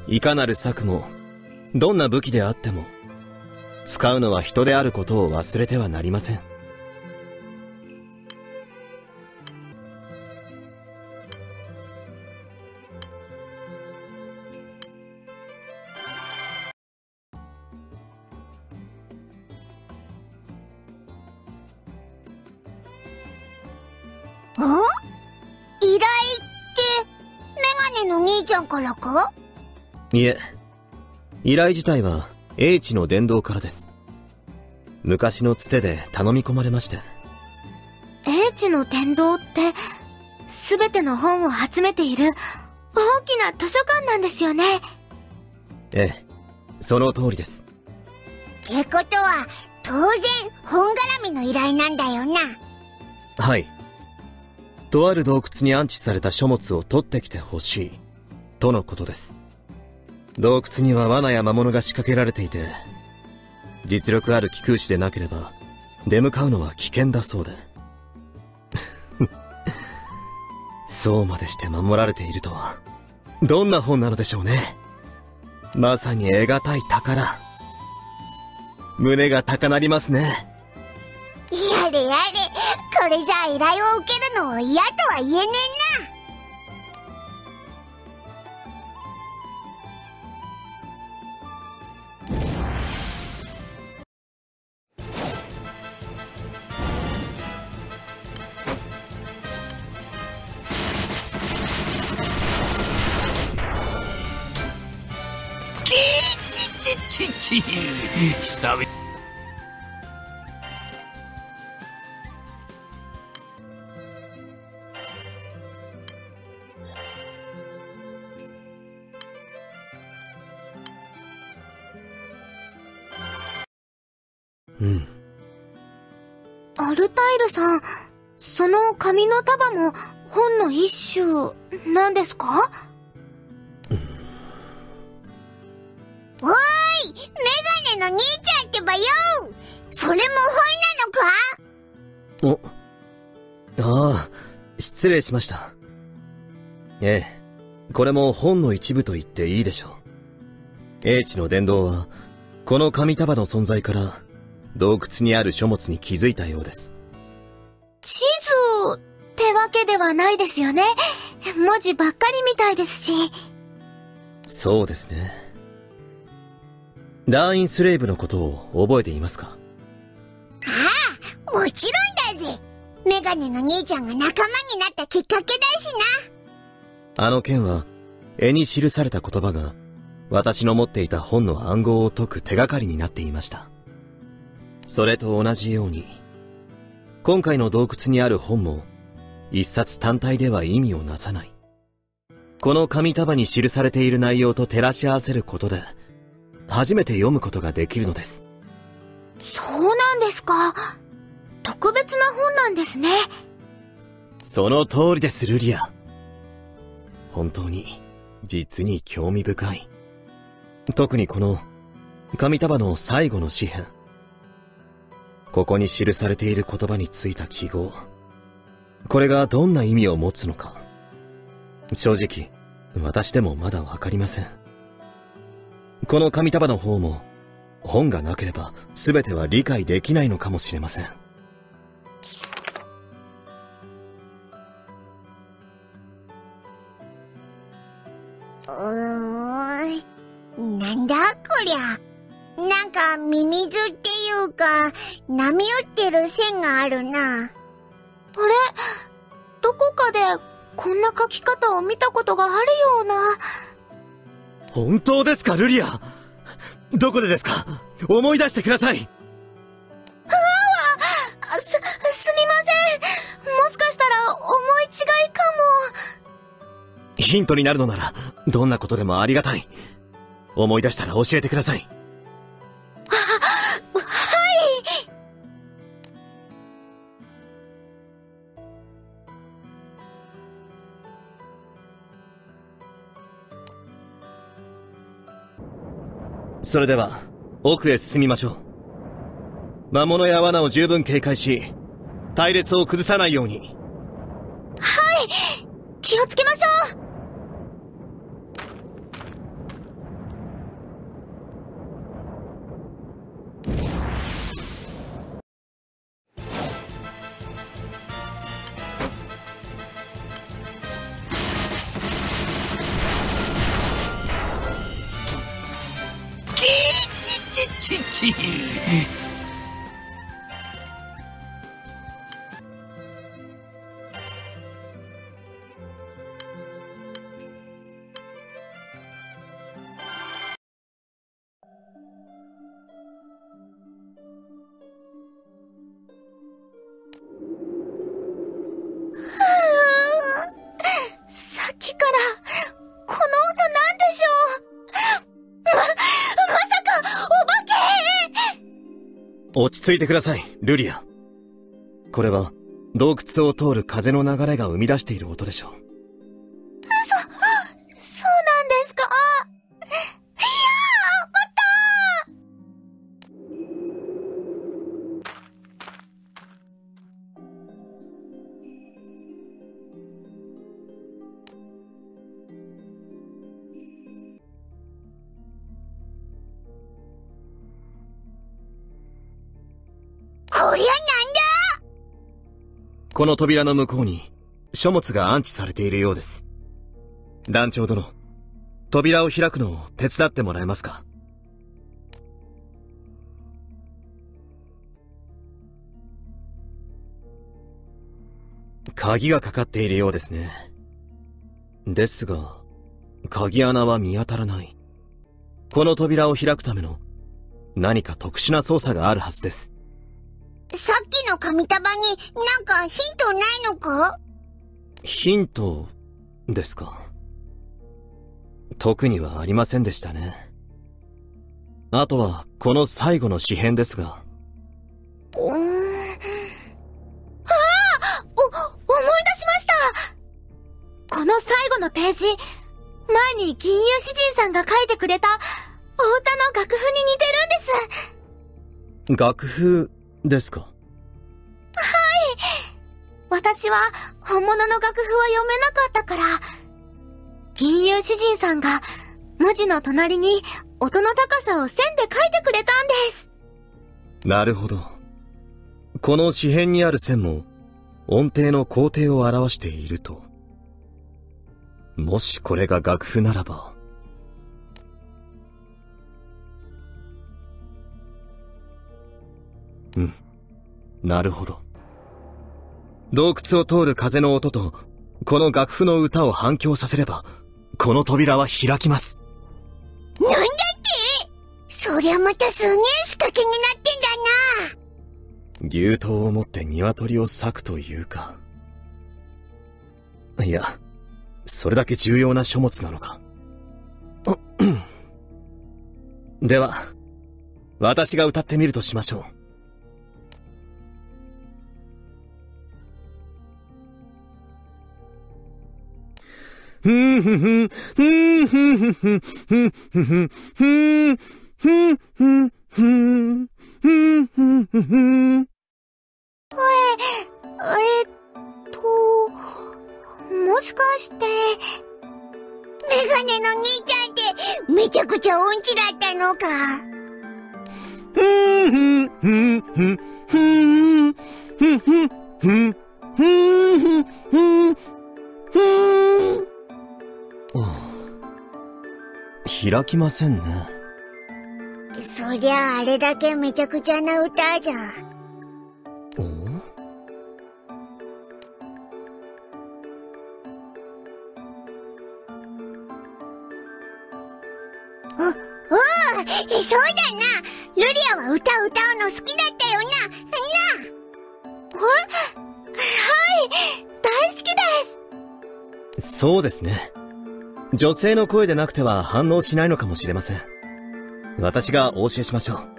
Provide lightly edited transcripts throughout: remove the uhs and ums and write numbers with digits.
いかなる策も、どんな武器であっても、使うのは人であることを忘れてはなりません。 依頼ってメガネの兄ちゃんからか？ いえ、依頼自体は英知の伝道からです。昔のつてで頼み込まれまして。 英知の伝道って全ての本を集めている大きな図書館なんですよね。 ええ、その通りです。 ってことは当然本絡みの依頼なんだよな。 はい。とある洞窟に安置された書物を取ってきてほしいとのことです。洞窟には罠や魔物が仕掛けられていて、実力ある気空士でなければ出向かうのは危険だそうで。そうまでして守られているとは、どんな本なのでしょうね。まさに得難い宝。胸が高鳴りますね。 やれやれ、これじゃあ依頼を受けるのを嫌とは言えねえな。 久々。 アルタイルさん、その紙の束も本の一種なんですか？ おーい、メガネの兄ちゃんってばよ。それも本なのか？ ああ、失礼しました。ええ、これも本の一部と言っていいでしょう。英知の伝道は、この紙束の存在から、洞窟にある書物に気づいたようです。 地図ってわけではないですよね。文字ばっかりみたいですし。 そうですね。ダーインスレイブのことを覚えていますか？ ああ、もちろんだぜ。メガネの兄ちゃんが仲間になったきっかけだしな。 あの件は、絵に記された言葉が、私の持っていた本の暗号を解く手がかりになっていました。それと同じように、今回の洞窟にある本も、一冊単体では意味をなさない。この紙束に記されている内容と照らし合わせることで、初めて読むことができるのです。 そうなんですか。特別な本なんですね。 その通りです、ルリア。本当に、実に興味深い。特にこの、紙束の最後の紙片。ここに記されている言葉についた記号。これがどんな意味を持つのか。正直、私でもまだわかりません。この紙束の方も、本がなければ全ては理解できないのかもしれません。 なんだこりゃ。なんかミミズっていうか、波打ってる線があるな。 あれ？どこかでこんな書き方を見たことがあるような。 本当ですか、ルリア？どこでですか？思い出してください。 すみません。もしかしたら思い違いかも。 ヒントになるのなら、どんなことでもありがたい。思い出したら教えてください。 はい。 それでは、奥へ進みましょう。魔物や罠を十分警戒し、隊列を崩さないように。 はい。気をつけましょう。 ちち。 さっきからこの音なんでしょう。まさかお化け。 落ち着いてください、ルリア。これは洞窟を通る風の流れが生み出している音でしょう。 そうなんですか。いやー、またこりゃなんだ。 この扉の向こうに書物が安置されているようです。団長殿、扉を開くのを手伝ってもらえますか？鍵がかかっているようですね。ですが、鍵穴は見当たらない。この扉を開くための何か特殊な操作があるはずです。 さっきの紙束になんかヒントないのか？ ヒントですか？特にはありませんでしたね。あとはこの最後の詩編ですが。 思い出しました。この最後のページ、前に銀融詩人さんが書いてくれたお歌の楽譜に似てるんです。 楽譜ですか？ 私は本物の楽譜は読めなかったから、銀融詩人さんが文字の隣に音の高さを線で書いてくれたんです。 なるほど。この詩編にある線も音程の工程を表していると。もしこれが楽譜ならば。うん。なるほど。洞窟を通る風の音と、この楽譜の歌を反響させれば、この扉は開きます。 なんだって？そりゃまたすげえ仕掛けになってんだな。 牛刀を持って鶏を裂くというか。いや、それだけ重要な書物なのか。では、私が歌ってみるとしましょう。ふんふんふん、ふんふんふんふん、ふんふんふん、ふんふんふん、ふんふんふんふん。 もしかして、 メガネの兄ちゃんってめちゃくちゃ音痴だったのか。 ふんふんふんふん、ふんふんふん、ふんふんふん、ふん。開きませんね。 そりゃあれだけめちゃくちゃな歌じゃん。そうだな。ルリアは歌うの好きだったよな。 はい、大好きです。 そうですね。女性の声でなくては反応しないのかもしれません。私がお教えしましょう。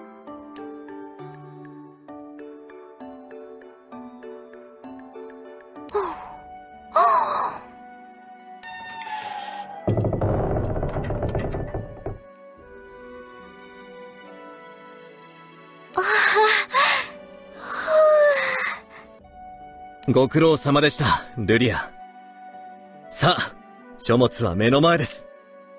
ご苦労様でした、ルリア。さあ、書物は目の前です。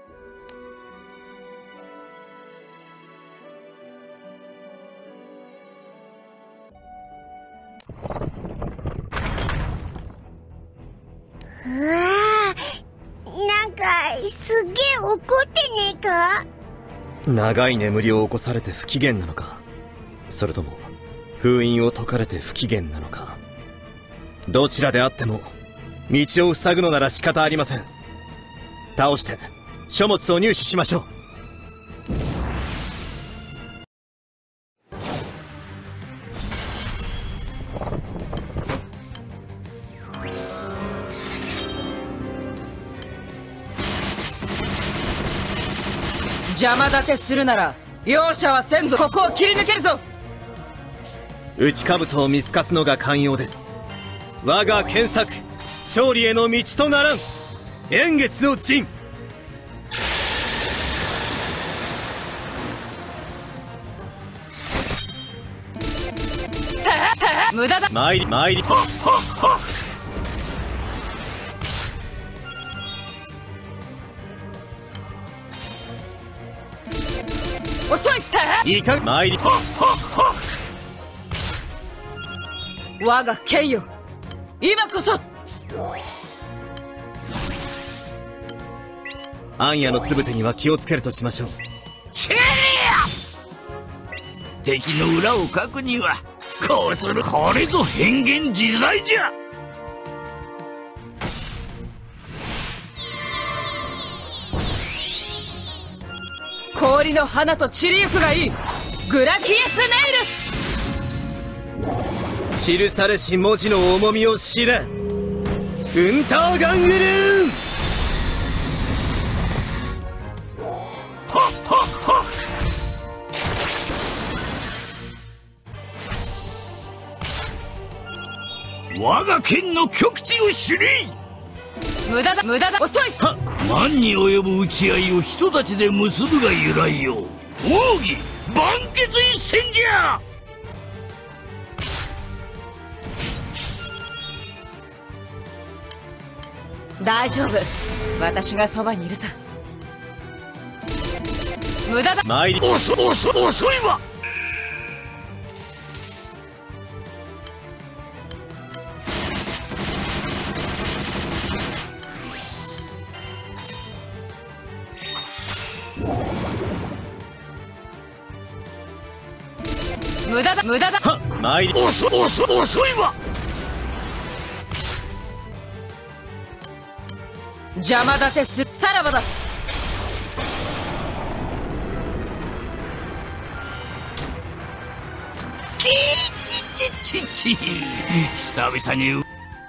うわあ、なんかすげえ怒ってねえか？ 長い眠りを起こされて不機嫌なのか、それとも封印を解かれて不機嫌なのか。どちらであっても道を塞ぐのなら仕方ありません。倒して書物を入手しましょう。 邪魔立てするなら容赦はせんぞ。ここを切り抜けるぞ。 内兜を見透かすのが寛容です。我が剣策、勝利への道とならん円月の陣。 無駄だ。 参り遅い。 いか参り我が剣よ、今こそ。 暗夜のつぶてには気をつけるとしましょう。 チェリア、敵の裏をかくにはこうする。これぞ変幻自在じゃ。 氷の花と散りゆくがいい。グラキエスネイル。 記されし文字の重みを知れ。ウンターガングルーン。 我が剣の極致を知れ。 無駄だ遅い。 万に及ぶ打ち合いを人たちで結ぶが由来よ。奥義万決一戦じゃ。 大丈夫、私がそばにいるさ。無駄だ。 参り遅いわ。 無駄だ。 参り遅いわ。 邪魔立てする。さらばだ。 ち久々に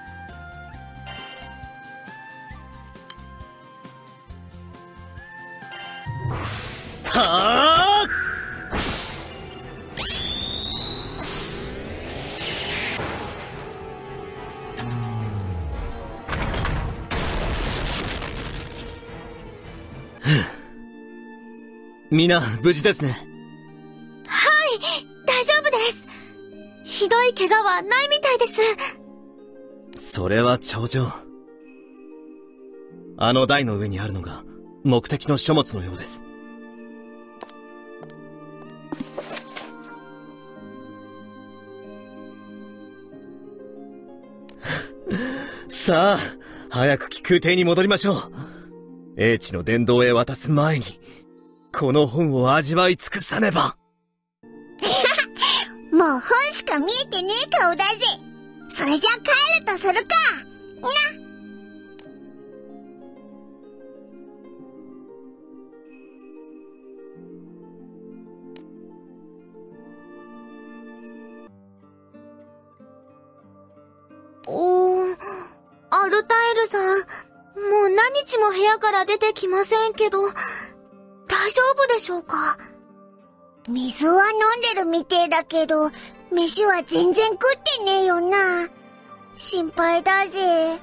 はあ。みんな無事ですね。 はい、大丈夫です。ひどい怪我はないみたいです。 それは頂上。あの台の上にあるのが目的の書物のようです。さあ、早く飛空艇に戻りましょう。英知の殿堂へ渡す前にこの本を味わい尽くさねば。 もう本しか見えてねえ顔だぜ。それじゃ帰るとするか。な。 アルタエルさん、もう何日も部屋から出てきませんけど、大丈夫でしょうか？ 水は飲んでるみてえだけど、飯は全然食ってねえよな。心配だぜ。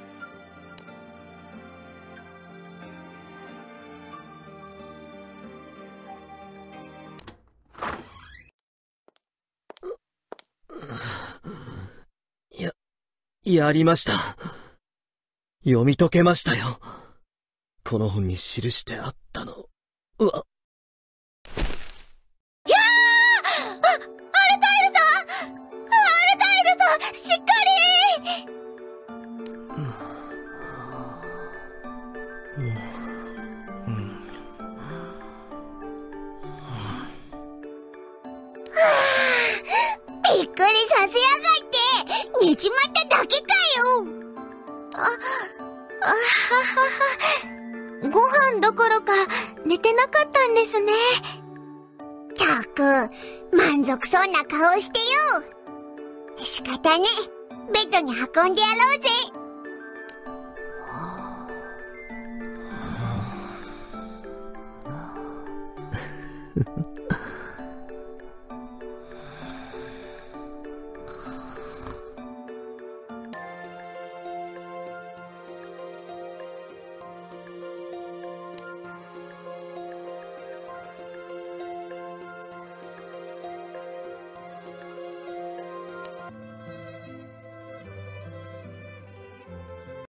やりました。読み解けましたよ。この本に記してあったのは。 いやー！アルタイルさん、しっかり！ 寝ちまっただけかよ。 あはは。ご飯どころか寝てなかったんですね。 たく、満足そうな顔してよ。仕方ね。ベッドに運んでやろうぜ。